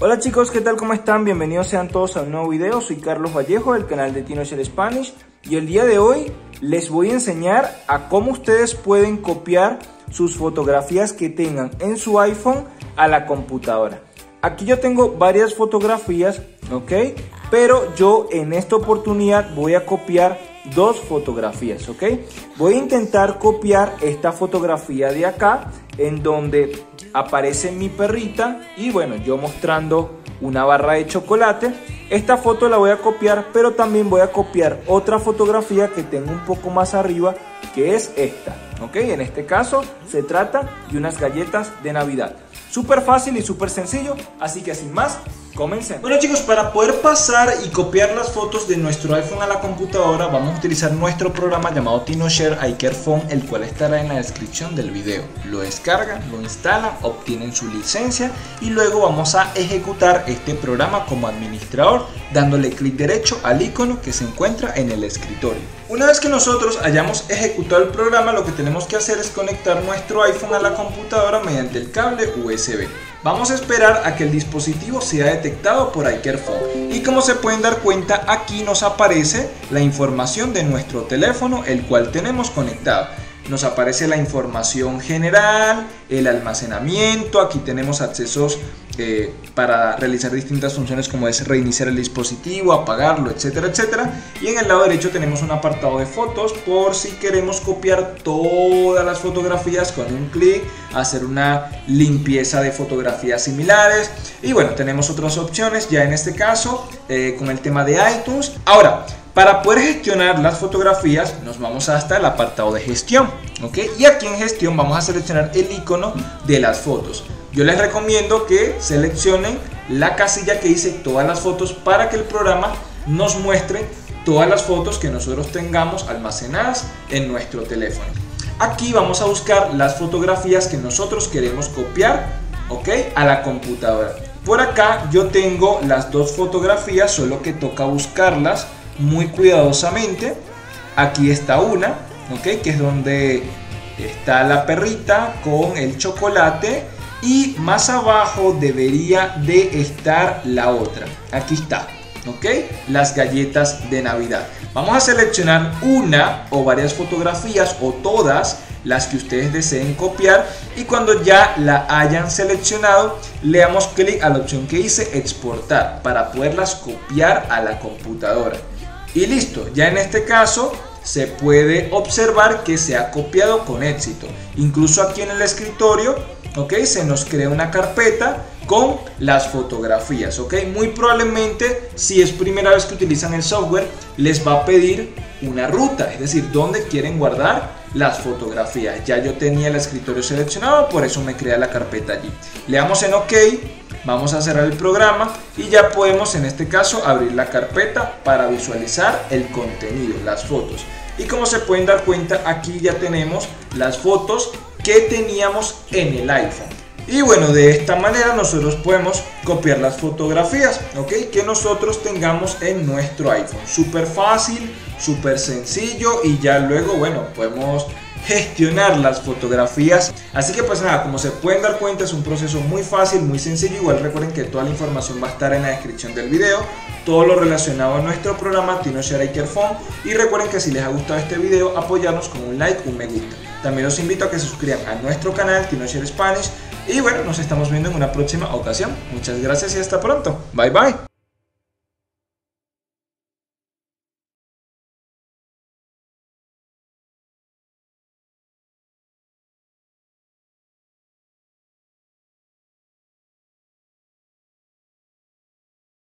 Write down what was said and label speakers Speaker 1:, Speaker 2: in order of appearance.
Speaker 1: Hola chicos, ¿qué tal? ¿Cómo están? Bienvenidos sean todos a un nuevo video. Soy Carlos Vallejo del canal de TinoShare Spanish y el día de hoy les voy a enseñar a cómo ustedes pueden copiar sus fotografías que tengan en su iPhone a la computadora. Aquí yo tengo varias fotografías, ¿ok? Pero yo en esta oportunidad voy a copiar dos fotografías, ¿ok? Voy a intentar copiar esta fotografía de acá, en donde aparece mi perrita y bueno, yo mostrando una barra de chocolate. Esta foto la voy a copiar, pero también voy a copiar otra fotografía que tengo un poco más arriba, que es esta, ¿ok? En este caso se trata de unas galletas de Navidad. Súper fácil y súper sencillo, así que sin más, comencemos. Bueno chicos, para poder pasar y copiar las fotos de nuestro iPhone a la computadora, vamos a utilizar nuestro programa llamado TinoShare iCareFone, el cual estará en la descripción del video. Lo descargan, lo instalan, obtienen su licencia y luego vamos a ejecutar este programa como administrador, dándole clic derecho al icono que se encuentra en el escritorio. Una vez que nosotros hayamos ejecutado el programa, lo que tenemos que hacer es conectar nuestro iPhone a la computadora mediante el cable USB. Vamos a esperar a que el dispositivo sea detectado por iCareFone y como se pueden dar cuenta, aquí nos aparece la información de nuestro teléfono, el cual tenemos conectado. Nos aparece la información general, el almacenamiento, aquí tenemos accesos para realizar distintas funciones como es reiniciar el dispositivo, apagarlo, etcétera, etcétera. Y en el lado derecho tenemos un apartado de fotos por si queremos copiar todas las fotografías con un clic, hacer una limpieza de fotografías similares. Y bueno, tenemos otras opciones ya en este caso con el tema de iTunes. Ahora, para poder gestionar las fotografías nos vamos hasta el apartado de gestión, ¿ok? Y aquí en gestión vamos a seleccionar el icono de las fotos. Yo les recomiendo que seleccionen la casilla que dice todas las fotos para que el programa nos muestre todas las fotos que nosotros tengamos almacenadas en nuestro teléfono. Aquí vamos a buscar las fotografías que nosotros queremos copiar, ¿ok? A la computadora. Por acá yo tengo las dos fotografías, solo que toca buscarlas muy cuidadosamente. Aquí está una, ¿ok? Que es donde está la perrita con el chocolate y más abajo debería de estar la otra. Aquí está, ¿ok? Las galletas de Navidad. Vamos a seleccionar una o varias fotografías o todas las que ustedes deseen copiar y cuando ya la hayan seleccionado le damos clic a la opción que dice exportar para poderlas copiar a la computadora. Y listo, ya en este caso se puede observar que se ha copiado con éxito. Incluso aquí en el escritorio, ¿ok? Se nos crea una carpeta con las fotografías, ¿ok? Muy probablemente, si es primera vez que utilizan el software, les va a pedir una ruta, es decir, dónde quieren guardar las fotografías. Ya yo tenía el escritorio seleccionado, por eso me crea la carpeta allí. Le damos en OK. Vamos a cerrar el programa y ya podemos en este caso abrir la carpeta para visualizar el contenido, las fotos. Y como se pueden dar cuenta, aquí ya tenemos las fotos que teníamos en el iPhone. Y bueno, de esta manera nosotros podemos copiar las fotografías, ¿ok? Que nosotros tengamos en nuestro iPhone. Súper fácil, súper sencillo y ya luego, bueno, podemos gestionar las fotografías. Así que pues nada, como se pueden dar cuenta es un proceso muy fácil, muy sencillo. Igual recuerden que toda la información va a estar en la descripción del video, todo lo relacionado a nuestro programa TinoShare iCareFone. Y recuerden que si les ha gustado este video, apoyarnos con un like, un me gusta. También los invito a que se suscriban a nuestro canal TinoShare Spanish. Y bueno, nos estamos viendo en una próxima ocasión. Muchas gracias y hasta pronto. Bye bye.